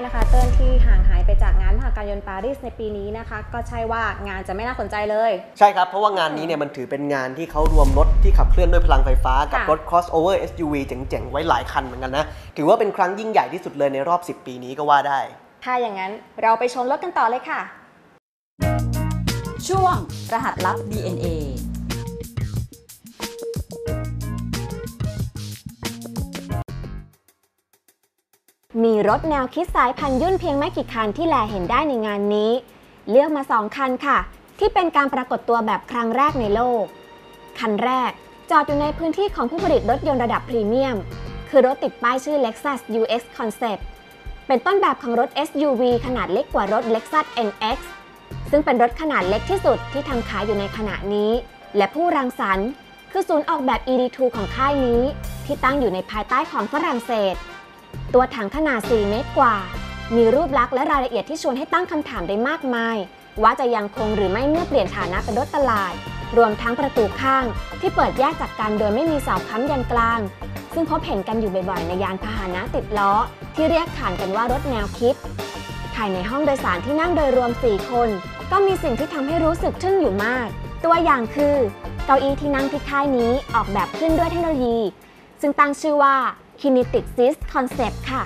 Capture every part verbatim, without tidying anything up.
นะคะเติ้ลที่ห่างหายไปจากงานมหกรรมยนต์ปารีสในปีนี้นะคะก็ใช่ว่างานจะไม่น่าสนใจเลยใช่ครับเพราะว่างานนี้เนี่ยมันถือเป็นงานที่เขารวมรถที่ขับเคลื่อนด้วยพลังไฟฟ้ากับรถ crossover เอส ยู วี เจ๋งๆไว้หลายคันเหมือนกันนะถือว่าเป็นครั้งยิ่งใหญ่ที่สุดเลยในรอบสิบปีนี้ก็ว่าได้ถ้าอย่างนั้นเราไปชมรถกันต่อเลยค่ะช่วงรหัสลับ ดี เอ็น เอมีรถแนวคิดสายพันธุ์ยุ่นเพียงไม่กี่คันที่แลเห็นได้ในงานนี้เลือกมาสองคันค่ะที่เป็นการปรากฏตัวแบบครั้งแรกในโลกคันแรกจอดอยู่ในพื้นที่ของผู้ผลิตรถยนต์ระดับพรีเมียมคือรถติดป้ายชื่อ Lexus ยู เอ็กซ์ Concept เป็นต้นแบบของรถ เอส ยู วี ขนาดเล็กกว่ารถ Lexus เอ็น เอ็กซ์ ซึ่งเป็นรถขนาดเล็กที่สุดที่ทำขายอยู่ในขณะนี้และผู้รังสรรค์คือศูนย์ออกแบบ อี ดี ทู ของค่ายนี้ที่ตั้งอยู่ในภายใต้ของฝรั่งเศสตัวถังขนาดสี่เมตรกว่ามีรูปลักษณ์และรายละเอียดที่ชวนให้ตั้งคำถามได้มากมายว่าจะยังคงหรือไม่เมื่อเปลี่ยนฐานะเป็นรถตลาดรวมทั้งประตูข้างที่เปิดแยกจากกันโดยไม่มีเสาค้ำยันกลางซึ่งพบเห็นกันอยู่บ่อยๆในยานพาหนะติดล้อที่เรียกขานกันว่ารถแนวคิดภายในห้องโดยสารที่นั่งโดยรวมสี่คนก็มีสิ่งที่ทำให้รู้สึกทึ่งอยู่มากตัวอย่างคือเก้าอี้ที่นั่งที่ค่ายนี้ออกแบบขึ้นด้วยเทคโนโลยีซึ่งตั้งชื่อว่า Kinetic Seat Concept ค่ะ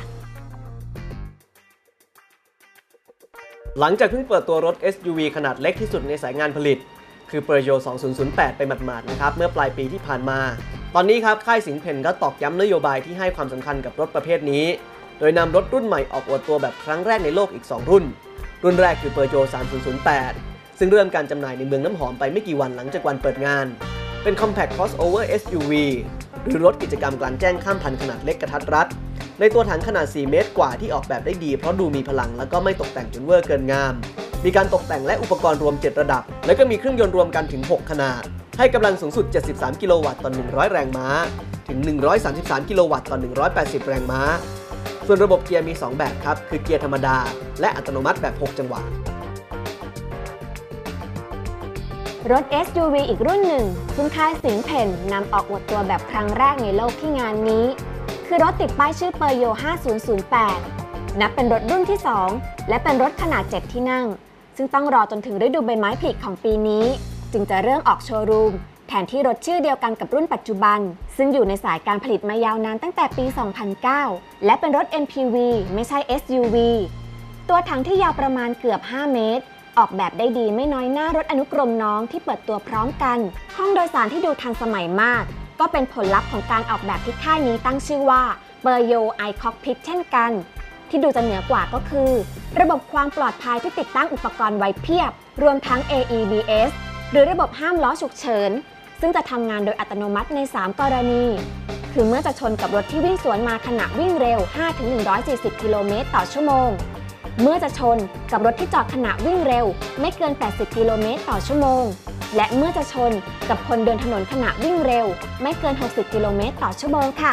หลังจากเพิ่งเปิดตัวรถ เอส ยู วี ขนาดเล็กที่สุดในสายงานผลิตคือ Peugeot สองพันแปด ไปหมาดๆนะครับเมื่อปลายปีที่ผ่านมาตอนนี้ครับค่ายสิงห์เพนก็ตอกย้ำนโยบายที่ให้ความสำคัญกับรถประเภทนี้โดยนำรถรุ่นใหม่ออกอวดตัวแบบครั้งแรกในโลกอีกสองรุ่นรุ่นแรกคือ Peugeot สามพันแปด ซึ่งเริ่มการจำหน่ายในเมืองน้ำหอมไปไม่กี่วันหลังจากวันเปิดงานเป็น Compact Crossover เอส ยู วี หรือรถกิจกรรมกลางแจ้งข้ามพันขนาดเล็กกระทัดรัดในตัวถังขนาดสี่เมตรกว่าที่ออกแบบได้ดีเพราะดูมีพลังและก็ไม่ตกแต่งจนเวอร์เกินงามมีการตกแต่งและอุปกรณ์รวมเจ็ดระดับและก็มีเครื่องยนต์รวมกันถึงหกขนาดให้กำลังสูงสุดเจ็ดสิบสามกิโลวัตต์ต่อหนึ่งร้อยแรงม้าถึงหนึ่งร้อยสามสิบสามกิโลวัตต์ต่อหนึ่งร้อยแปดสิบแรงม้าส่วนระบบเกียร์มีสองแบบครับคือเกียร์ธรรมดาและอัตโนมัติแบบหกจังหวะรถ เอส ยู วี อีกรุ่นหนึ่งซึ่งค่ายสิงห์เพนนำออกอวดตัวแบบครั้งแรกในโลกที่งานนี้คือรถติดป้ายชื่อ Peugeot ห้าพันแปด นับเป็นรถรุ่นที่สองและเป็นรถขนาดเจ็ดที่นั่งซึ่งต้องรอจนถึงฤดูใบไม้ผลิของปีนี้จึงจะเริ่มออกโชว์รูมแทนที่รถชื่อเดียวกันกับรุ่นปัจจุบันซึ่งอยู่ในสายการผลิตมายาวนานตั้งแต่ปี สองพันเก้า และเป็นรถ เอ็ม พี วี ไม่ใช่ เอส ยู วี ตัวถังที่ยาวประมาณเกือบห้าเมตรออกแบบได้ดีไม่น้อยหน้ารถอนุกรมน้องที่เปิดตัวพร้อมกันห้องโดยสารที่ดูทันสมัยมากก็เป็นผลลัพธ์ของการออกแบบที่ค่ายนี้ตั้งชื่อว่า Peugeot iCockpit เช่นกันที่ดูจะเหนือกว่าก็คือระบบความปลอดภัยที่ติดตั้งอุปกรณ์ไว้เพียบรวมทั้ง เอ อี บี เอส หรือระบบห้ามล้อฉุกเฉินซึ่งจะทำงานโดยอัตโนมัติในสามกรณีคือเมื่อจะชนกับรถที่วิ่งสวนมาขณะวิ่งเร็ว ห้าถึงหนึ่งร้อยสี่สิบ กิโลเมตรต่อชั่วโมงเมื่อจะชนกับรถที่จอดขณะวิ่งเร็วไม่เกินแปดสิบกิโลเมตรต่อชั่วโมงและเมื่อจะชนกับคนเดินถนนขณะวิ่งเร็วไม่เกินหกสิบกิโลเมตรต่อชั่วโมงค่ะ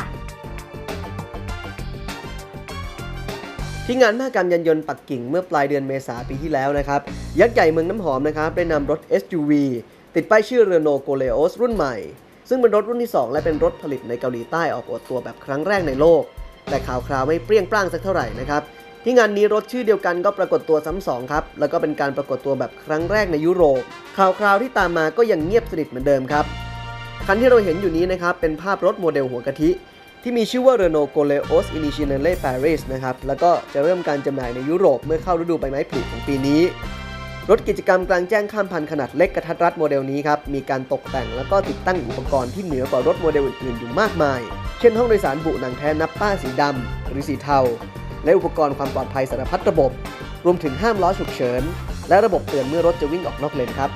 ที่งานมหกรรมยานยนต์ปักกิ่งเมื่อปลายเดือนเมษายนปีที่แล้วนะครับยักษ์ใหญ่เมืองน้ำหอมนะครับได้นำรถ เอส ยู วี ติดป้ายชื่อ Renault Koleos รุ่นใหม่ซึ่งเป็นรถรุ่นที่สองและเป็นรถผลิตในเกาหลีใต้ออกอวดตัวแบบครั้งแรกในโลกแต่ข่าวคราวไม่เปรี้ยงปร้างสักเท่าไหร่นะครับที่งานนี้รถชื่อเดียวกันก็ปรากฏตัวซ้ำสองครับแล้วก็เป็นการปรากฏตัวแบบครั้งแรกในยุโรปข่าวคราวที่ตามมาก็ยังเงียบสนิทเหมือนเดิมครับคันที่เราเห็นอยู่นี้นะครับเป็นภาพรถโมเดลหัวกะทิที่มีชื่อว่า Renault Koleos Initiale Paris นะครับแล้วก็จะเริ่มการจำหน่ายในยุโรปเมื่อเข้าฤดูใบไม้ผลิของปีนี้รถกิจกรรมกลางแจ้งข้ามพันขนาดเล็กกระทัดรัดโมเดลนี้ครับมีการตกแต่งแล้วก็ติดตั้งอุปกรณ์ที่เหนือกว่ารถโมเดลอื่นๆอยู่มากมายเช่นห้องโดยสารบุหนังแท้นับป้าสีดำหรือสีเทาและอุปกรณ์ความปลอดภัยสารพัดระบบรวมถึงห้ามล้อฉุกเฉินและระบบเตือนเมื่อรถจะวิ่งออกนอกเลนครับ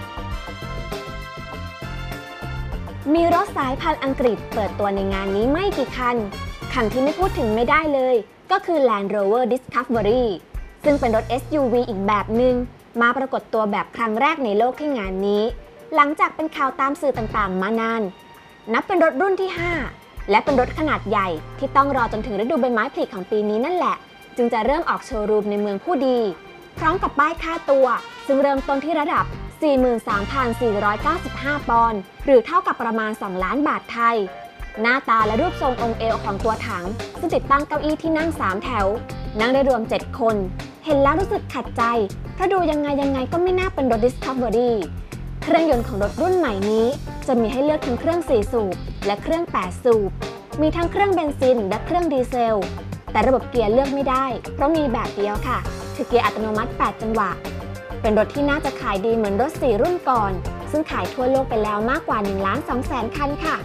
มีรถสายพันธุ์อังกฤษเปิดตัวในงานนี้ไม่กี่คันคันที่ไม่พูดถึงไม่ได้เลยก็คือ Land Rover Discovery ซึ่งเป็นรถ เอส ยู วี อีกแบบหนึ่งมาปรากฏตัวแบบครั้งแรกในโลกที่งานนี้หลังจากเป็นข่าวตามสื่อต่างๆมานานนับเป็นรถรุ่นที่ห้าและเป็นรถขนาดใหญ่ที่ต้องรอจนถึงฤดูใบไม้ผลิของปีนี้นั่นแหละจึงจะเริ่มออกโชว์รูมในเมืองผู้ดีพร้อมกับป้ายค่าตัวซึ่งเริ่มต้นที่ระดับ สี่หมื่นสามพันสี่ร้อยเก้าสิบห้า ปอนด์หรือเท่ากับประมาณสองล้านบาทไทยหน้าตาและรูปทรงองค์เอวของตัวถังซึ่งติดตั้งเก้าอี้ที่นั่งสามแถวนั่งได้รวมเจ็ดคนเห็นแล้วรู้สึกขัดใจเพราะดูยังไงยังไงก็ไม่น่าเป็นรถ Discovery เครื่องยนต์ของรถรุ่นใหม่นี้จะมีให้เลือกทั้งเครื่องสี่สูบและเครื่องแปดสูบมีทั้งเครื่องเบนซินและเครื่องดีเซลแต่ระบบเกียร์เลือกไม่ได้เพราะมีแบบเดียวค่ะคือเกียร์อัตโนมัติแปดจังหวะเป็นรถที่น่าจะขายดีเหมือนรถสี่รุ่นก่อนซึ่งขายทั่วโลกไปแล้วมากกว่า หนึ่งล้านสองแสน คันค่ะ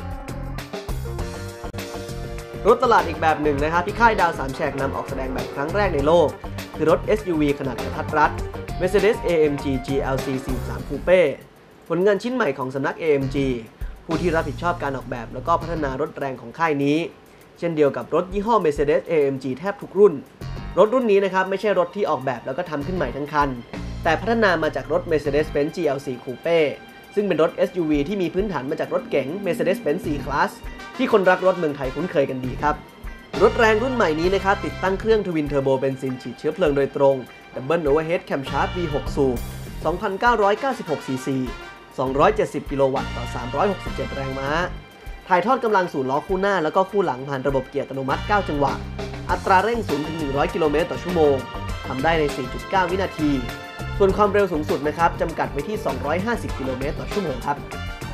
รถตลาดอีกแบบหนึ่งนะครับที่ค่ายดาวสามแฉกนำออกแสดงแบบครั้งแรกในโลกคือรถ เอส ยู วี ขนาดกระทัดรัด Mercedes เอ เอ็ม จี จี แอล ซี สี่สิบสาม Coupe ผลงานชิ้นใหม่ของสำนัก เอ เอ็ม จี ผู้ที่รับผิดชอบการออกแบบแล้วก็พัฒนารถแรงของค่ายนี้เช่นเดียวกับรถยี่ห้อ Mercedes เอ เอ็ม จี แทบทุกรุ่นรถรุ่นนี้นะครับไม่ใช่รถที่ออกแบบแล้วก็ทำขึ้นใหม่ทั้งคันแต่พัฒนามาจากรถ Mercedes-Benz จี แอล ซี Coupe ซึ่งเป็นรถ เอส ยู วี ที่มีพื้นฐานมาจากรถเก๋ง Mercedes-Benz C-Class ที่คนรักรถเมืองไทยคุ้นเคยกันดีครับรถแรงรุ่นใหม่นี้นะครับติดตั้งเครื่องทวินเทอร์โบเบนซินฉีดเชื้อเพลิงโดยตรง Double Overhead Camshaft วี หก สูบ สองพันเก้าร้อยเก้าสิบหก ซี ซี สองร้อยเจ็ดสิบ กิโลวัตต์ต่อ สามร้อยหกสิบเจ็ด แรงม้าถ่ายทอดกำลังสู่ล้อคู่หน้าแล้วก็คู่หลังผ่านระบบเกียร์อัตโนมัติเก้าจังหวะอัตราเร่ง ศูนย์ถึงหนึ่งร้อย กิโลเมตรต่อชั่วโมงทำได้ใน สี่จุดเก้า วินาทีส่วนความเร็วสูงสุดนะครับจำกัดไว้ที่ สองร้อยห้าสิบ กิโลเมตรต่อชั่วโมงครับ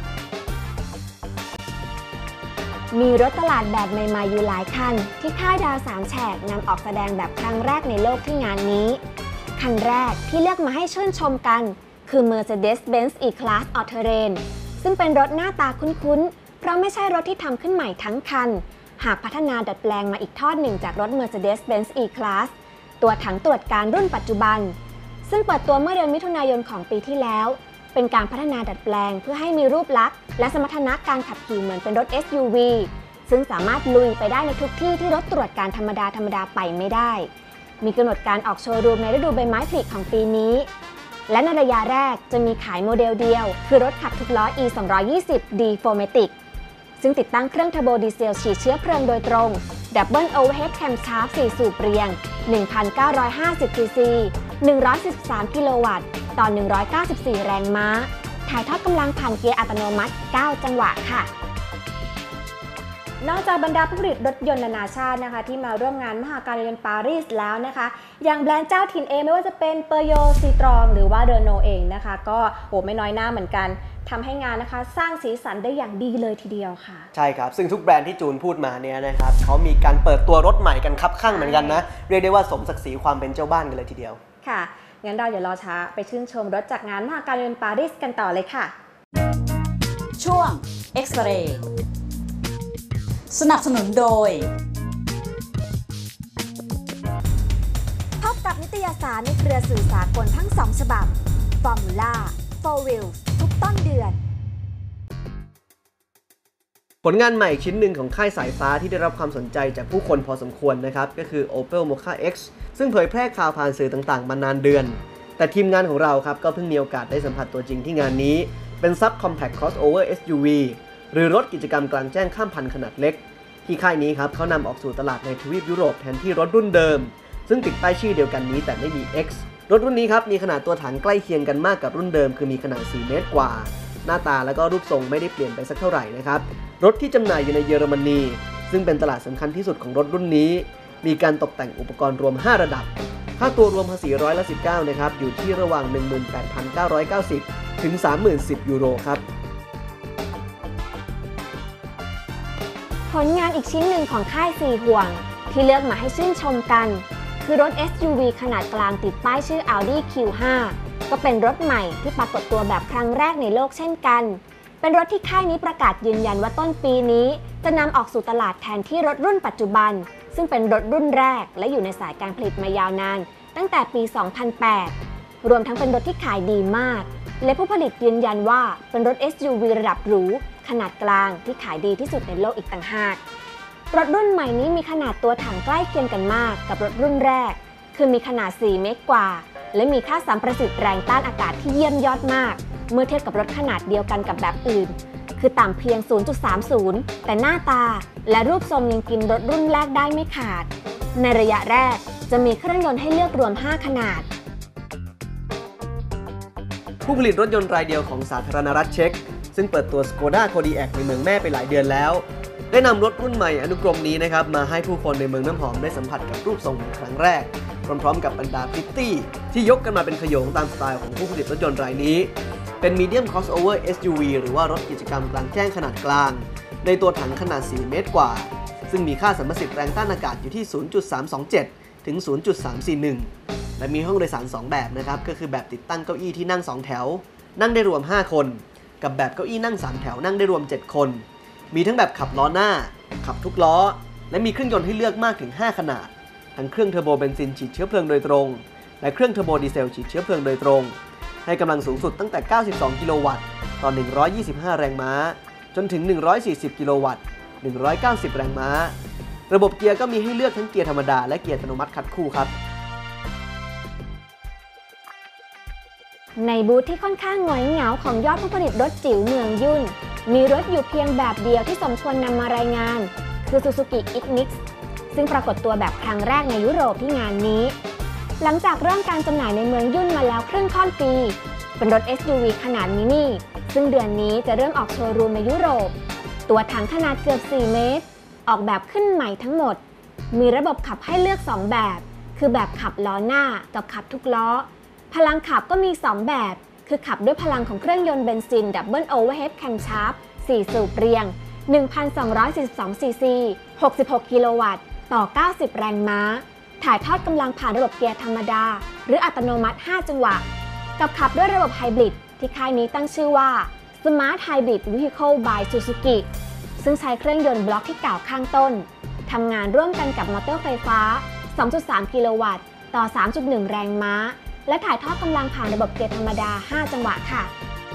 มีรถตลาดแบบใหม่ๆอยู่หลายคันที่ค่ายดาวสามแฉกนำออกแสดงแบบครั้งแรกในโลกที่งานนี้คันแรกที่เลือกมาให้ชื่นชมกันคือ Mercedes-Benz E-Class All-Terrain ซึ่งเป็นรถหน้าตาคุ้นๆเพราะไม่ใช่รถที่ทำขึ้นใหม่ทั้งคันหากพัฒนาดัดแปลงมาอีกทอดหนึ่งจากรถ Mercedes-Benz E-Class ตัวถังตรวจการรุ่นปัจจุบันซึ่งเปิดตัวเมื่อเดือนมิถุนายนของปีที่แล้วเป็นการพัฒนาดัดแปลงเพื่อให้มีรูปลักษณ์และสมรรถนะการขับขี่เหมือนเป็นรถ เอส ยู วี ซึ่งสามารถลุยไปได้ในทุกที่ที่รถตรวจการธรรมดาธรรมดาไปไม่ได้มีกำหนดการออกโชว์รูมในฤดูใบไม้ผลิของปีนี้และในระยะแรกจะมีขายโมเดลเดียวคือรถขับทุกล้อ อี สองร้อยยี่สิบ ดี โฟร์ แมติก ซึ่งติดตั้งเครื่องเทอร์โบดีเซลฉีดเชื้อเพลิงโดยตรง Double Overhead Camshaft สี่สูบเรียง หนึ่งพันเก้าร้อยห้าสิบ ซี ซี หนึ่งร้อยสี่สิบสาม กิโลวัตต์ต่อ หนึ่งร้อยเก้าสิบสี่ แรงม้าถ่ายทอดกำลังผ่านเกียร์อัตโนมัติ เก้า จังหวะค่ะนอกจากบรรดาผู้ผลิตรถยนต์นานาชาตินะคะที่มาร่วมงานมหกรรมยนต์ปารีสแล้วนะคะอย่างแบรนด์เจ้าถิ่นเองไม่ว่าจะเป็นเปอร์โยซีตรองหรือว่าเดอโนเองนะคะก็โหไม่น้อยหน้าเหมือนกันทำให้งานนะคะสร้างสีสันได้อย่างดีเลยทีเดียวค่ะใช่ครับซึ่งทุกแบรนด์ที่จูนพูดมาเนี่ยนะครับเขามีการเปิดตัวรถใหม่กันคับข้างเหมือนกันนะเรียกได้ว่าสมศักดิ์ศรีความเป็นเจ้าบ้านกันเลยทีเดียวค่ะงั้นเราอย่ารอช้าไปชื่นชมรถจากงานมหกรรมยนต์ปารีสกันต่อเลยค่ะช่วง X-Ray สนับสนุนโดยพบกับนิตยสารในเครือสื่อสากลทั้งสองฉบับ Formula โฟร์ Wheels ทุกต้นเดือนผลงานใหม่ชิ้นหนึ่งของค่ายสายฟ้าที่ได้รับความสนใจจากผู้คนพอสมควรนะครับก็คือ Opel Mokka X ซึ่งเผยแพร่ข่าวผ่านสื่อต่างๆมานานเดือนแต่ทีมงานของเราครับก็เพิ่งมีโอกาสได้สัมผัสตัวจริงที่งานนี้เป็น Sub Compact Crossover เอส ยู วี หรือรถกิจกรรมกลางแจ้งข้ามพันขนาดเล็กที่ค่ายนี้ครับเขานำออกสู่ตลาดในทวีปยุโรปแทนที่รถรุ่นเดิมซึ่งติดป้ายชื่อเดียวกันนี้แต่ไม่มี X รถรุ่นนี้ครับมีขนาดตัวถังใกล้เคียงกันมากกับรุ่นเดิมคือมีขนาดสี่เมตรกว่าหน้าตาและก็รูปทรงไม่ได้เปลี่ยนไปสักเท่าไหร่นะครับรถที่จำหน่ายอยู่ในเยอรมนีซึ่งเป็นตลาดสำคัญที่สุดของรถรุ่นนี้มีการตกแต่งอุปกรณ์รวมห้าระดับค่าตัวรวมภาษีร้อยละสิบเก้านะครับอยู่ที่ระหว่าง หนึ่งหมื่นแปดพันเก้าร้อยเก้าสิบ ถึง สามหมื่นสิบ ยูโรครับผลงานอีกชิ้นหนึ่งของค่ายสี่ห่วงที่เลือกมาให้ชื่นชมกันคือรถ เอส ยู วี ขนาดกลางติดป้ายชื่อ Audi คิว ห้า ก็เป็นรถใหม่ที่ปรากฏตัวแบบครั้งแรกในโลกเช่นกันเป็นรถที่ค่ายนี้ประกาศยืนยันว่าต้นปีนี้จะนำออกสู่ตลาดแทนที่รถรุ่นปัจจุบันซึ่งเป็นรถรุ่นแรกและอยู่ในสายการผลิตมายาวนานตั้งแต่ปี สองพันแปด รวมทั้งเป็นรถที่ขายดีมากและผู้ผลิตยืนยันว่าเป็นรถ เอส ยู วี ระดับหรูขนาดกลางที่ขายดีที่สุดในโลกอีกต่างหากรถรุ่นใหม่นี้มีขนาดตัวถังใกล้เคียงกันมากกับรถรุ่นแรกคือมีขนาดสี่เมตรกว่าและมีค่าสัมประสิทธิ์แรงต้านอากาศที่เยี่ยมยอดมากเมื่อเทียบกับรถขนาดเดียวกันกับแบบอื่นคือต่ำเพียง ศูนย์จุดสามศูนย์ แต่หน้าตาและรูปทรงยังกินรถรุ่นแรกได้ไม่ขาดในระยะแรกจะมีเครื่องยนต์ให้เลือกรวมห้าขนาดผู้ผลิตรถยนต์รายเดียวของสาธารณรัฐเช็กซึ่งเปิดตัว Skoda Kodiaq ในเมืองแม่ไปหลายเดือนแล้วได้นำรถรุ่นใหม่อนุกรมนี้นะครับมาให้ผู้คนในเมืองน้ำหอมได้สัมผัสกับรูปทรงครั้งแรกพร้อมๆกับบรรดาพริตตี้ที่ยกกันมาเป็นขโยงตามสไตล์ของผู้ผลิตรถยนต์รายนี้เป็น Medium Crossover เอส ยู วี หรือว่ารถกิจกรรมกลางแจ้งขนาดกลางในตัวถังขนาดสี่เมตรกว่าซึ่งมีค่าสัมประสิทธิ์แรงต้านอากาศอยู่ที่ ศูนย์จุดสามสองเจ็ด ถึง ศูนย์จุดสามสี่หนึ่ง และมีห้องโดยสารสองแบบนะครับก็คือแบบติดตั้งเก้าอี้ที่นั่งสองแถวนั่งได้รวมห้าคนกับแบบเก้าอี้นั่งสามแถวนั่งได้รวมเจ็ดคนมีทั้งแบบขับล้อหน้าขับทุกล้อและมีเครื่องยนต์ให้เลือกมากถึงห้าขนาดทั้งเครื่องเทอร์โบเบนซินฉีดเชื้อเพลิงโดยตรงและเครื่องเทอร์โบดีเซลฉีดเชื้อเพลิงโดยตรงให้กำลังสูงสุดตั้งแต่เก้าสิบสองกิโลวัตต์ต่อหนึ่งร้อยยี่สิบห้าแรงม้าจนถึงหนึ่งร้อยสี่สิบกิโลวัตต์หนึ่งร้อยเก้าสิบแรงม้าระบบเกียร์ก็มีให้เลือกทั้งเกียร์ธรรมดาและเกียร์อัตโนมัติคัดคู่ครับในบูธที่ค่อนข้างหงอยเหงาของยอดผู้ผลิตรถจิ๋วเมืองยุ่นมีรถอยู่เพียงแบบเดียวที่สมควรนำมารายงานคือ Suzuki Ignis ซึ่งปรากฏตัวแบบครั้งแรกในยุโรปที่งานนี้หลังจากเริ่มการจำหน่ายในเมืองยุ่นมาแล้วครึ่งค่อนปีเป็นรถ เอส ยู วี ขนาดมินิซึ่งเดือนนี้จะเริ่มออกโชว์รูมในยุโรปตัวถังขนาดเกือบสี่เมตรออกแบบขึ้นใหม่ทั้งหมดมีระบบขับให้เลือกสองแบบคือแบบขับล้อหน้ากับขับทุกล้อพลังขับก็มีสองแบบคือขับด้วยพลังของเครื่องยนต์เบนซินดับเบิลโอเวอร์เฮดแคมชาร์ปสี่สูบเรียง หนึ่งพันสองร้อยสี่สิบสอง ซีซี หกสิบหก กิโลวัตต์ต่อ เก้าสิบ แรงม้าถ่ายทอดกำลังผ่านระบบเกียร์ธรรมดาหรืออัตโนมัติห้าจังหวะกับขับด้วยระบบไฮบริดที่ค่ายนี้ตั้งชื่อว่า Smart Hybrid Vehicle by Suzuki ซึ่งใช้เครื่องยนต์บล็อกที่กล่าวข้างต้นทำงานร่วมกันกับมอเตอร์ไฟฟ้า สองจุดสาม กิโลวัตต์ต่อ สามจุดหนึ่ง แรงม้าและถ่ายทอดกำลังผ่านระบบเกียร์ธรรมดาห้าจังหวะค่ะ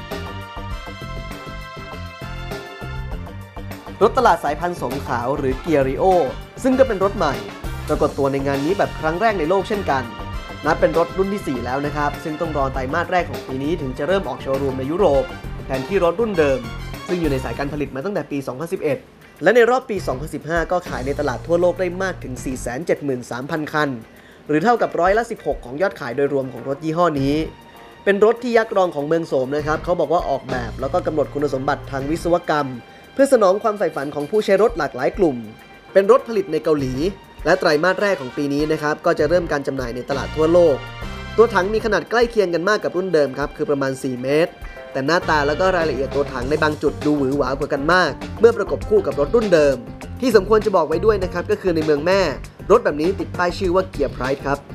รถตลาดสายพันธุ์สมขาวหรือเกียริโอซึ่งก็เป็นรถใหม่ปรากฏตัวในงานนี้แบบครั้งแรกในโลกเช่นกันนับเป็นรถรุ่นที่สี่แล้วนะครับซึ่งต้องรอไตรมาสแรกของปีนี้ถึงจะเริ่มออกโชว์รูมในยุโรปแทนที่รถรุ่นเดิมซึ่งอยู่ในสายการผลิตมาตั้งแต่ปี สองพันสิบเอ็ด และในรอบปี สองพันสิบห้า ก็ขายในตลาดทั่วโลกได้มากถึง สี่แสนเจ็ดหมื่นสามพัน คันหรือเท่ากับร้อยละสิบหกของยอดขายโดยรวมของรถยี่ห้อนี้เป็นรถที่ยักษ์รองของเมืองโสมนะครับเขาบอกว่าออกแบบแล้วก็กำหนดคุณสมบัติทางวิศวกรรมเพื่อสนองความใฝ่ฝันของผู้ใช้รถหลากหลายกลุ่มเป็นรถผลิตในเกาหลีและไตรมาสแรกของปีนี้นะครับก็จะเริ่มการจำหน่ายในตลาดทั่วโลกตัวถังมีขนาดใกล้เคียงกันมากกับรุ่นเดิมครับคือประมาณสี่เมตรแต่หน้าตาแล้วก็รายละเอียดตัวถังในบางจุดดูหวือหวากว่ากันมากเมื่อประกบคู่กับรถรุ่นเดิมที่สมควรจะบอกไว้ด้วยนะครับก็คือในเมืองแม่รถแบบนี้ติดป้ายชื่อว่าเกียร์ไพรส์ครับ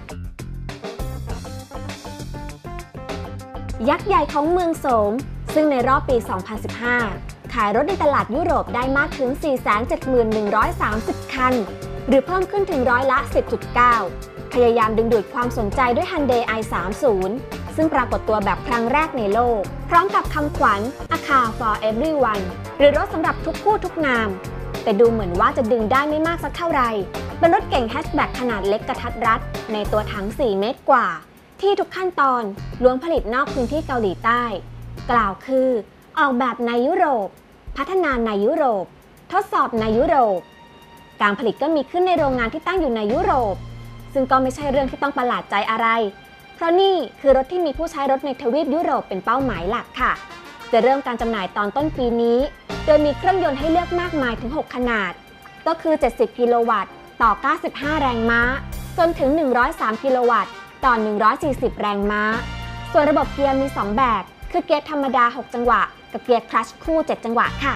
ยักษ์ใหญ่ของเมืองโสมซึ่งในรอบปี สองพันสิบห้า ขายรถในตลาดยุโรปได้มากถึง สี่แสนเจ็ดหมื่นหนึ่งร้อยสามสิบ คันหรือเพิ่มขึ้นถึงร้อยละ สิบจุดเก้า พยายามดึงดูดความสนใจด้วย Hyundai ไอ สามสิบ ซึ่งปรากฏตัวแบบครั้งแรกในโลกพร้อมกับคำขวัญ A Car for Everyone หรือรถสำหรับทุกผู้ทุกนามแต่ดูเหมือนว่าจะดึงได้ไม่มากสักเท่าไหร่เป็นรถเก๋งแฮชแบ็กขนาดเล็กกระทัดรัดในตัวถังสี่เมตรกว่าที่ทุกขั้นตอนล้วนผลิตนอกพื้นที่เกาหลีใต้กล่าวคือออกแบบในยุโรปพัฒนาในยุโรปทดสอบในยุโรปการผลิตก็มีขึ้นในโรงงานที่ตั้งอยู่ในยุโรปซึ่งก็ไม่ใช่เรื่องที่ต้องประหลาดใจอะไรเพราะนี่คือรถที่มีผู้ใช้รถในทวีปยุโรปเป็นเป้าหมายหลักค่ะจะเริ่มการจำหน่ายตอนต้นปีนี้โดยมีเครื่องยนต์ให้เลือกมากมายถึงหกขนาดก็คือเจ็ดสิบกิโลวัตต์ต่อเก้าสิบห้าแรงม้าจนถึงหนึ่งร้อยสามกิโลวัตต์ต่อหนึ่งร้อยสี่สิบแรงม้าส่วนระบบเกียร์มีสองแบบคือเกียร์ธรรมดาหกจังหวะกับเกียร์คลัตช์คู่เจ็ดจังหวะค่ะ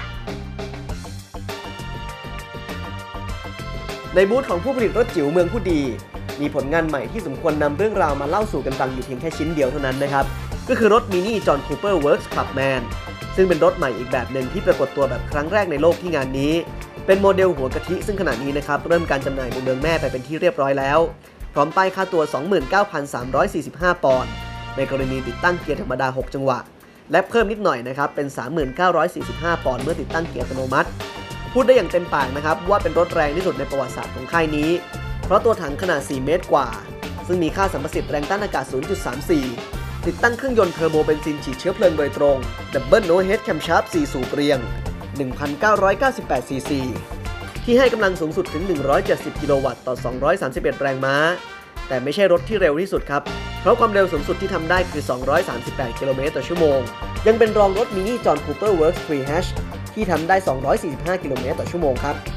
ในบูธของผู้ผลิตรถจิ๋วเมืองผู้ดีมีผลงานใหม่ที่สมควรนำเรื่องราวมาเล่าสู่กันฟังอยู่เพียงแค่ชิ้นเดียวเท่านั้นนะครับก็คือรถมินิจอห์นคูเปอร์เวิร์คส์คลับแมนซึ่งเป็นรถใหม่อีกแบบหนึ่งที่ปรากฏตัวแบบครั้งแรกในโลกที่งานนี้เป็นโมเดลหัวกะทิซึ่งขณะนี้นะครับเริ่มการจำหน่ายในเมืองแม่ไปเป็นที่เรียบร้อยแล้วพร้อมป้ายค่าตัว สองหมื่นเก้าพันสามร้อยสี่สิบห้า ปอนด์ในกรณีติดตั้งเกียร์ธรรมดาหกจังหวะและเพิ่มนิดหน่อยนะครับเป็น สามหมื่นเก้าร้อยสี่สิบห้า ปอนด์เมื่อติดตั้งเกียร์อัตโนมัติพูดได้อย่างเต็มปากนะครับว่าเป็นรถแรงที่สุดในประวัติศาสตร์ของค่ายนี้เพราะตัวถังขนาดสี่เมตรกว่าซึ่งมีค่าสัมประสิทธิ์แรงต้านอากาศ ศูนย์จุดสามสี่ ติดตั้งเครื่องยนต์เทอร์โบเบนซินฉีดเชื้อเพลิงโดยตรง Double Overhead Camshaft สี่สูบเรียง หนึ่งพันเก้าร้อยเก้าสิบแปด ซีซี ที่ให้กำลังสูงสุดถึงหนึ่งร้อยเจ็ดสิบกิโลวัตต์ต่อสองร้อยสามสิบเอ็ดแรงม้าแต่ไม่ใช่รถที่เร็วที่สุดครับเพราะความเร็วสูงสุดที่ทำได้คือสองร้อยสามสิบแปดกิโลเมตรต่อชั่วโมงยังเป็นรองรถมินิจอห์นคูเปอร์เวิร์คส์ ทรี แฮช ทที่ทำได้ สองร้อยสี่สิบห้า กิโลเมตรต่อชั่วโมงครับ